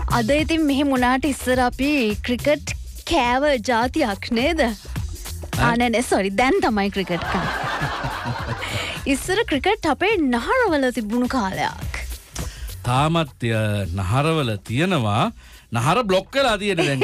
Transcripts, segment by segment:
අද ඉතින් මෙහි මුණාට ඉස්සර අපි ක්‍රිකට් කෑව ජාතියක් නේද? නෑ සෝරි දැන් තමයි ක්‍රිකට් කන. ඉස්සර ක්‍රිකට් අපේ නහරවල තිබුණු කාලයක්. තාමත් නහරවල තියෙනවා. නහර බ්ලොක් වෙලා තියෙන දැන්.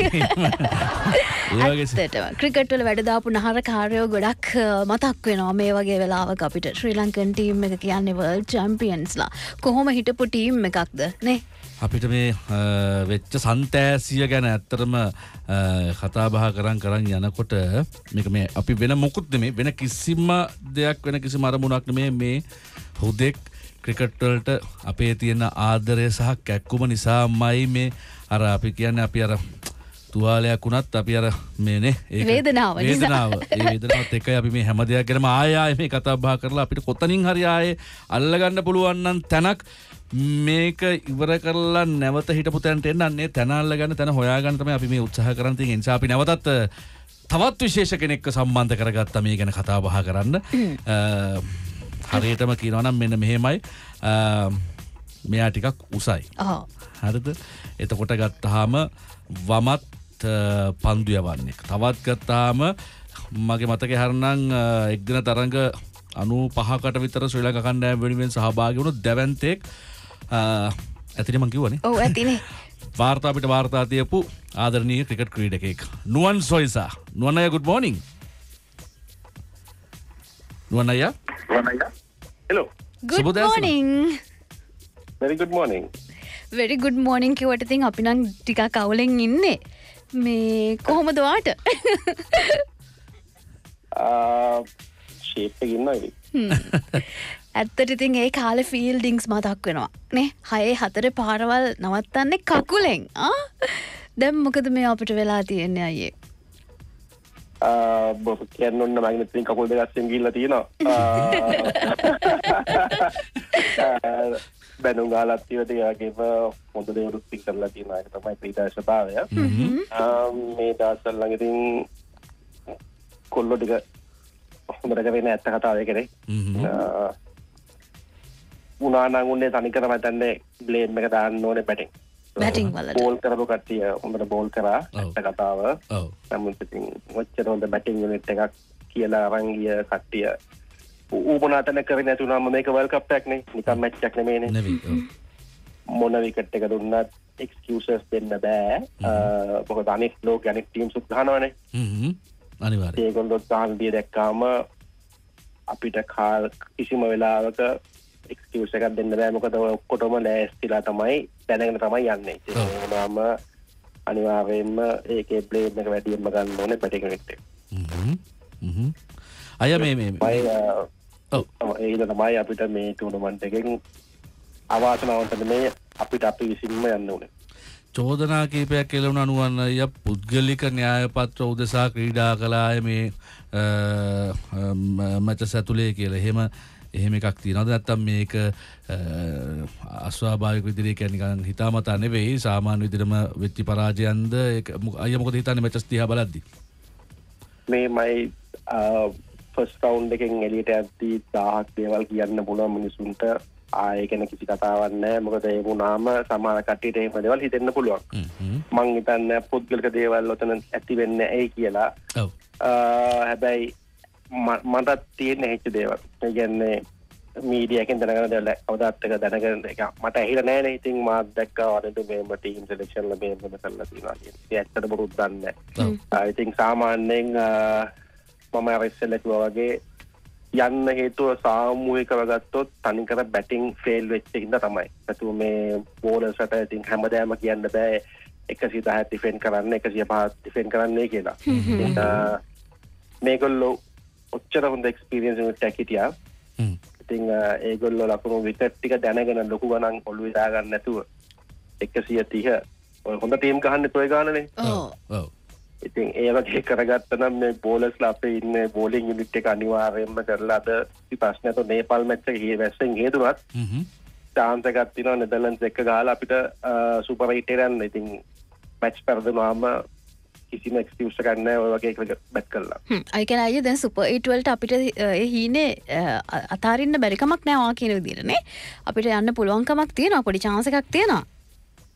ඇත්තටම ක්‍රිකට් වල වැඩ දාපු නහරකාරයෝ ගොඩක් මතක් වෙනවා මේ වගේ වෙලාවක අපිට. ශ්‍රී ලංකන් ටීම් එක කියන්නේ වර්ල්ඩ් චැම්පියන්ස්ලා. කොහොම හිටපු ටීම් එකක්ද නේ? අපිට මේ වෙච්ච සන්තෑසිය ගැන ඇත්තටම කතා බහ කරන් යනකොට මේක මේ අපි වෙන මොකුත් නෙමේ වෙන කිසිම දෙයක් වෙන කිසිම අරමුණක් නෙමේ මේ හුදෙක් ක්‍රිකට් වලට අපේ තියෙන ආදරය සහ කැක්කුම නිසාමයි මේ අර අපි කියන්නේ අපි අර තුවාලයක් වුණත් අපි අර මේනේ ඒක වේදනාව ඒ වේදනාවත් එකයි අපි මේ හැම දෙයක් ගැනම ආයෙ මේ කතා බහ කරලා අපිට කොතනින් හරි ආයෙ අල්ලගන්න පුළුවන් නම් තැනක් මේක ඉවර කරලා නැවත හිටපු තැනට එන්නන්නේ තැන අල්ලගන්න තැන හොයාගන්න තමයි අපි මේ උත්සාහ කරන් තියෙන නිසා අපි නැවතත් තවත් විශේෂ කෙනෙක්ව සම්බන්ධ කරගත්තා මේ ගැන කතා බහ කරන්න. හරියටම කියනවා නම් මෙන්න මෙහෙමයි මෙයා ටිකක් උසයි. හරිද? එතකොට ගත්තාම වමත් පන්දු යවන්නේ. තවත් ගත්තාම මගේ මතකේ හරනම් එක් දින තරඟ 95කට විතර ශ්‍රී ලංකා කණ්ඩායම වෙනුවෙන් සහභාගී වුණු දැවැන්තෙක් ඇතිනේ මං කිව්වනේ. ඔව් ඇතිනේ. වාර්තා අපිට වාර්තා තියපු ආදරණීය ක්‍රිකට් ක්‍රීඩකයෙක්. නුවන් සොයිසා. නුවන් අයියා good morning. නුවන් අයියා. Hello. Good morning. Very good morning. Very good morning කිව්වට ඉතින් අපි නම් ටිකක් අවුලෙන් ඉන්නේ. මේ කොහොමද වාට? ෂේප් එකේ ඉන්නවා ඉතින්. ඇත්තට ඉතින් ඒ කාලේ ෆීල්ඩින්ග්ස් මතක් වෙනවා නේ. 6-4 පාරවල් නවත්තන්නේ කකුලෙන්. දැන් මොකද මේ අපිට වෙලා තියෙන්නේ අයියේ? බොස් කියන්නේ ඔන්න මගේ මෙතනින් කකුල් දෙක අස්සෙන් ගිහිල්ලා තියෙනවා. බැනුම් ගාලක් තියෙද්දි ඒගේම හොඳ දේවල් උත්සාහ කරලා තියෙනවා. ඒක තමයි ක්‍රීඩා ස්වභාවය. මේ දවස්වල ළඟ ඉතින් කොල්ලෝ ටික හොඳට කරගෙන ඇත්ත කතාව ඒකනේ. උනා නම් උන්නේ තනිකරම හිටන්නේ බ්ලේම් එක දාන්න ඕනේ බැටිං. බැටිං වලට. බෝල් කරපු කට්ටිය හොඳට බෝල් කරා ඇත්ත කතාව. ඔව්. නමුත් ඉතින් ඔච්චර හොඳ බැටිං යුනිට් එකක් කියලා අරන් ගිය කට්ටිය ඌපනාතන කරේ නැතුනම මේක වර්ල්ඩ් කප් එකක් නේ. නිකන් මැච් එකක් නෙමෙයිනේ. නෙවෙයි. මොන විකට් එක දුන්නත් එක්ස්කියුසස් දෙන්න බෑ. මොකද අනිත් ලෝක අනිත් ටීම්ස් උත් ගහනවනේ. අනිවාර්යයෙන්. ඒගොල්ලෝ ගහන දේ දැක්කාම අපිට කිසිම වෙලාවක එක්ස්කියුස් එකක් දෙන්න බෑ. මොකද ඔක්කොටම ලෑස්තිලා තමයි දැනගෙන තමයි යන්නේ. ඒ වුණාම අනිවාර්යයෙන්ම ඒකේ බ්ලේම් එක වැඩියෙන්ම ගන්න ඕනේ බැටිං එකට. අයියා මේ ඒක තමයි අපිට මේ ටූර්නමන්ට් එකෙන් අවාසනාවන්ත මේ අපිට අපි විසින්ම යන්න ඕනේ. චෝදනා කීපයක් කෙලවුණ අනුවන් අයියා පුද්ගලික න්‍යාය පත්‍ර උදෙසා ක්‍රීඩා කළාය මේ මැචස් ඇතුලේ කියලා. එහෙම එකක් තියෙනවද නැත්නම් මේක අස්වාභාවික විදිහට කියන්නේ නිකන් හිතාමතා නෙවෙයි සාමාන්‍ය විදිහටම වෙච්ච පරාජයන්ද ඒක අයියා මොකද හිතන්නේ මැචස් දිහා බලද්දි? මේ මයි ෆස්ට් රවුන්ඩ් එකෙන් එළියට යද්දී 1000ක් දේවල් කියන්න පුළුවන් මිනිසුන්ට ආයේ ගැන කිසි කතාවක් නැහැ. මොකද ඒ වුණාම සමහර කට්ටියට එහෙම දේවල් හිතෙන්න පුළුවන්. මං හිතන්නේ පුද්ගලික දේවල් ඔතන ඇති වෙන්නේ ඇයි කියලා. ඔව්. හැබැයි මට තියෙන හිච්ච දේවල්. ඒ කියන්නේ මීඩියා එකෙන් දැනගන්න දේවල් කවදාත් එක දැනගන්න එක මට ඇහිලා නැහැ නේ. ඉතින් මාත් දැක්කා වඩේ මේම ටීම් සිලෙක්ෂන් වල මේම කරලා තියෙනවා කියන්නේ. ඒ ඇත්තට බොරුත් දන්නේ නැහැ. ඉතින් සාමාන්‍යයෙන් මම ඉස්සෙල්ලා කිව්වා වගේ යන්න හේතුව සාමූහිකව ගත්තොත් තනිකර බැටිං ෆේල් වෙච්ච හින්දා තමයි. ඒතු මේ බෝලර්ස්ට ඉතින් හැමදාම කියන්න බෑ 110 ඩිෆෙන්ඩ් කරන්න 105 ඩිෆෙන්ඩ් කරන්නයි කියලා. මේගොල්ලෝ ඔච්චර හොඳ එක්ස්පීරියන්ස් එකක් හිටියා. ඉතින් ඒගොල්ලෝ ලකුණු විකට් ටික දැනගෙන ලොකු ගණන් ඔළුවේ දාගන්න නැතුව 130 ඔය හොඳ ටීම් ගහන්නේ toy ගන්නනේ. ඔව්. ඉතින් ඒ වගේ කරගත්ත නම් මේ බෝලර්ස්ලා අපේ ඉන්නේ බෝලිං යුනිට් එක අනිවාර්යයෙන්ම කරලා අද ප්‍රශ්නයට නේපාල් මැච් එක වැස්සෙන් හේතුවත් chance එකක් තියෙනවා නෙදර්ලන්ඩ්ස් එක්ක ගහලා අපිට සුපර් 8 යන්න. ඉතින් මැච් පෙරදුනාම කිසිම එක්ස්කියුස් එකක් නැහැ ඔය වගේ ක්‍රිකට් බැට් කළා. අය කියන අය දැන් සුපර් 8 වලට අපිට ඒ හීනේ අතාරින්න බැරි කමක් නැහැ වා කියන විදිහට නේ. අපිට යන්න පුළුවන් කමක් තියෙනවා පොඩි chance එකක් තියෙනවා.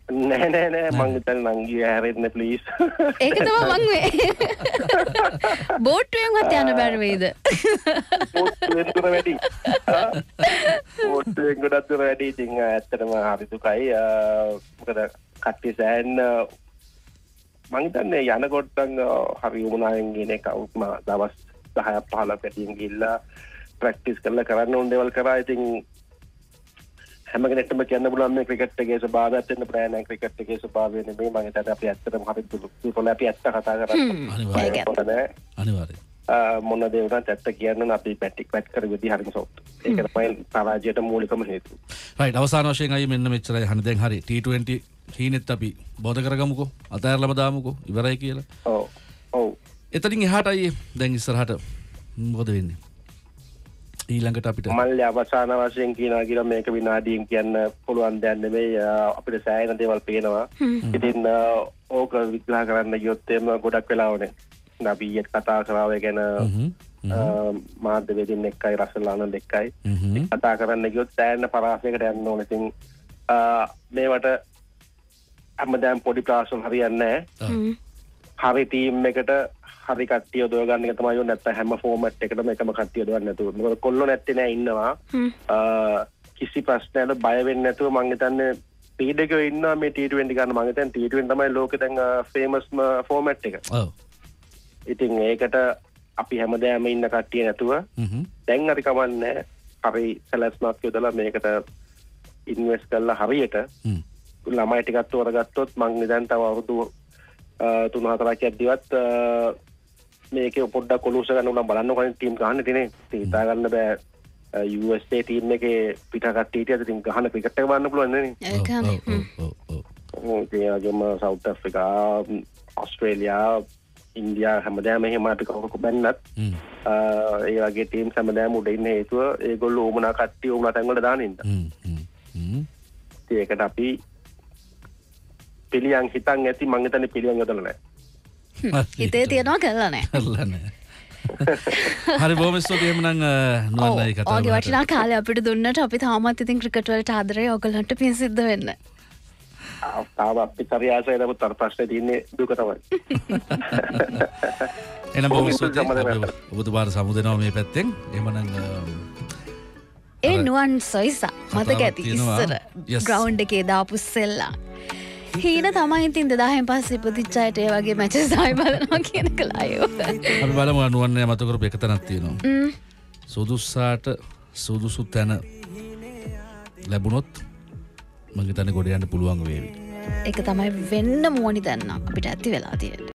නෑ මං හිතන්නේ නංගි හැරෙන්න ප්ලීස්. ඒක තමයි මං මේ බෝට්ටුවෙන්වත් යන්න බැරි වෙයිද? බෝට්ටුවෙන් දුර වැඩි. බෝට්ටුවෙන් ගොඩක් දුර වැඩි. ඉතින් ඇත්තටම හරි දුකයි. මොකද කට්ටිය සෑහෙන මං හිතන්නේ යනකොට හරි උමනාවෙන් ගින එක දවස් 10ක් 15ක් පැටියෙන් ගිහිල්ලා ප්‍රැක්ටිස් කරලා කරන්න ඕන දේවල් කරා. ඉතින් හැම කෙනෙක්ටම කියන්න පුළුවන් මේ ක්‍රිකට් එකේ ස්වභාවයත් වෙන්න බෑ නෑ. ක්‍රිකට් එකේ ස්වභාවය නෙමෙයි. මම හිතන්නේ අපි ඇත්තටම හරි දුක අපි ඇත්ත කතා කරන්නේ. අනිවාර්යයෙන්. මොන දේ වුණත් ඇත්ත කියන්න නම් අපි පැට් කර විදිහ හරිම සොට්. ඒක තමයි පරාජයට මූලිකම හේතුව. රයිට් අවසාන වශයෙන් අය මෙන්න මෙච්චරයි හනි දැන් හරි T20 හීනෙත් අපි බෝධ කරගමුකෝ. අතහැරලම දාමුකෝ. ඉවරයි කියලා. ඔව්. එතනින් එහාට අයියේ දැන් ඉස්සරහට මොකද වෙන්නේ? ඊළඟට අපිට මල්ලි අවසාන වශයෙන් කියනවා කියලා මේක විනාඩියෙන් කියන්න පුළුවන් දෙයක් නෙමෙයි. අපිට සෑහෙන දේවල් පේනවා. ඉතින් ඕක විග්‍රහ කරන්න ගියොත් එම ගොඩක් වෙලා ඕනේ. අපි ඊයේ කතා කරා ඒ ගැන මාධ්‍යවේදීන් එක්කයි රසල් ආනන්ද එක්කයි කතා කරන්න ගියොත් සෑහෙන පරාසයකට යන්න ඕනේ. ඉතින් මේවට හැමදාම පොඩි ප්‍රාසල් හරියන්නේ නැහැ. හරි ටීම් එකට හරි කට්ටිය යොදව ගන්න එක තමයි ඕනේ. නැත්නම් හැම ෆෝමැට් එකකටම එකම කට්ටිය යොදවන්න නැතුව. මොකද කොල්ලෝ නැත්තේ නෑ ඉන්නවා. කිසි ප්‍රශ්නයකට බය වෙන්නේ නැතුව මං හිතන්නේ ස්පීඩ් එකේ ඉන්නවා මේ T20 ගන්න. මං හිතන්නේ T20 තමයි ලෝකේ දැන් ෆේමස්ම ෆෝමැට් එක. ඔව්. ඉතින් ඒකට අපි හැමදාම ඉන්න කට්ටිය නැතුව දැන් හරි කමන්නේ. හරි සැලැස්මක් යොදලා මේකට ඉන්වෙස්ට් කරලා හරියට ළමයි ටිකක් තෝරගත්තොත් මං නිදන් තව අවුරුදු 3-4ක් යද්දිවත් මේකේ පොඩ්ඩක් කොලුස ගන්න උනම් බලන්න කලින් ටීම් ගහන්න තියෙන්නේ. හිතා ගන්න බෑ USA ටීම් එකේ පිට කට්ටියට ඉතින් ගහන ක්‍රිකට් එක බලන්න පුළුවන් නේ. ඒකම සවුත් අප්‍රිකා ඕස්ට්‍රේලියා ඉන්දියා හැමදාම එහෙම අපි කවුරු බැන්නත් ඒ වගේ ටීම් හැමදාම උඩ ඉන්න හේතුව ඒගොල්ලෝ උමනා කට්ටිය උමනා තැන් වල දාන ඉන්න. ඒකට අපි පිළියම් හිතන් ඇති මං හිතන්නේ පිළියම් යොදලා නැහැ. හිතේ තියනවා කරලා නැහැ. හරි බොහොම ස්තුතියි එහෙනම් නුවන්යි කතා කරලා. ඔයගේ වටිනා කාලය අපිට දුන්නට අපි තාමත් ඉතින් ක්‍රිකට් වලට ආදරේ ඔයගලන්ට පින් සිද්ධ වෙන්න. තාම අපි පරියාසය ලැබුත් අර ප්‍රශ්නේ තියෙන්නේ දුක තමයි. එහෙනම් බොහොම ස්තුතියි. ඔබතුමාට සමුදෙනවා මේ පැත්තෙන්. එහෙමනම් ඒ නුවන් සොයිසා මතක ඇති ඉස්සර ග්‍රවුන්ඩ් එකේ දාපු සෙල්ලා. හීන තමයි ඉතින් 2000න් පස්සේ ඉපදිච්ච අයට ඒ වගේ මැචස් ආයි බලනවා කියන එක ලයිව්. අපි බලමු නුවන්නේ මත කරපු එක තැනක් තියෙනවා. සුදුස්සාට සුදුසු තැන ලැබුණොත් මම හිතන්නේ ගොඩ යන්න පුළුවන් වේවි. ඒක තමයි වෙන්න ඕනි දැන් අපිට ඇති වෙලා තියෙන්නේ.